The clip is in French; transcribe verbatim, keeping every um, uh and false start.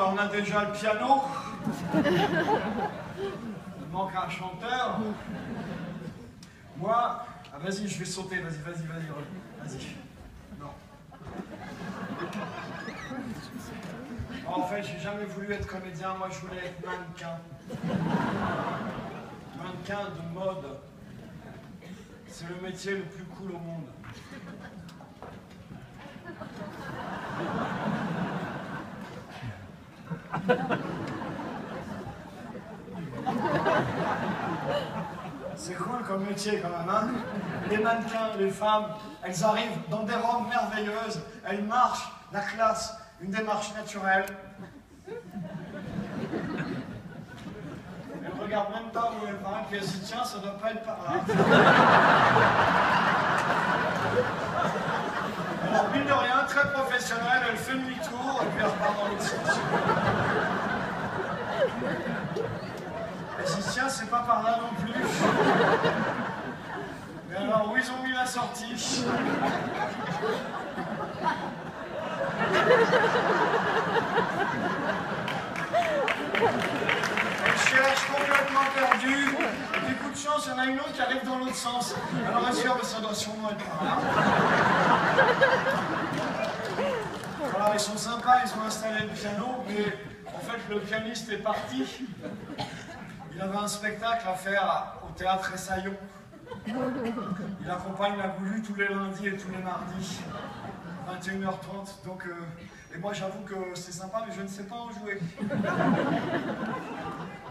bah, on a déjà le piano. Il manque un chanteur. Moi, ah, vas-y, je vais sauter, vas-y, vas-y, vas-y, vas-y. Non. En fait, j'ai jamais voulu être comédien, moi je voulais être mannequin. Mannequin de mode. C'est le métier le plus cool au monde. C'est cool comme métier quand même, hein? Les mannequins, les femmes, elles arrivent dans des robes merveilleuses, elles marchent, la classe, une démarche naturelle. Elles regardent même pas où elles vont, puis elles se disent tiens, ça doit pas être par là. Alors, mine de rien, très professionnelle, elle fait demi-tour et puis elle repart dans l'autre sens. Elle se dit tiens, c'est pas par là non plus. Mais alors, où ils ont mis la sortie? Elle cherche complètement perdue. Et puis, coup de chance, il y en a une autre qui arrive dans l'autre sens. Alors, elle se dit, oh, ça doit sûrement être par là. Voilà, ils sont sympas, ils ont installé le piano, mais en fait, le pianiste est parti. Il avait un spectacle à faire au théâtre Essaillon. Il accompagne la Goulue tous les lundis et tous les mardis, vingt et une heures trente. Donc, euh, et moi, j'avoue que c'est sympa, mais je ne sais pas en jouer.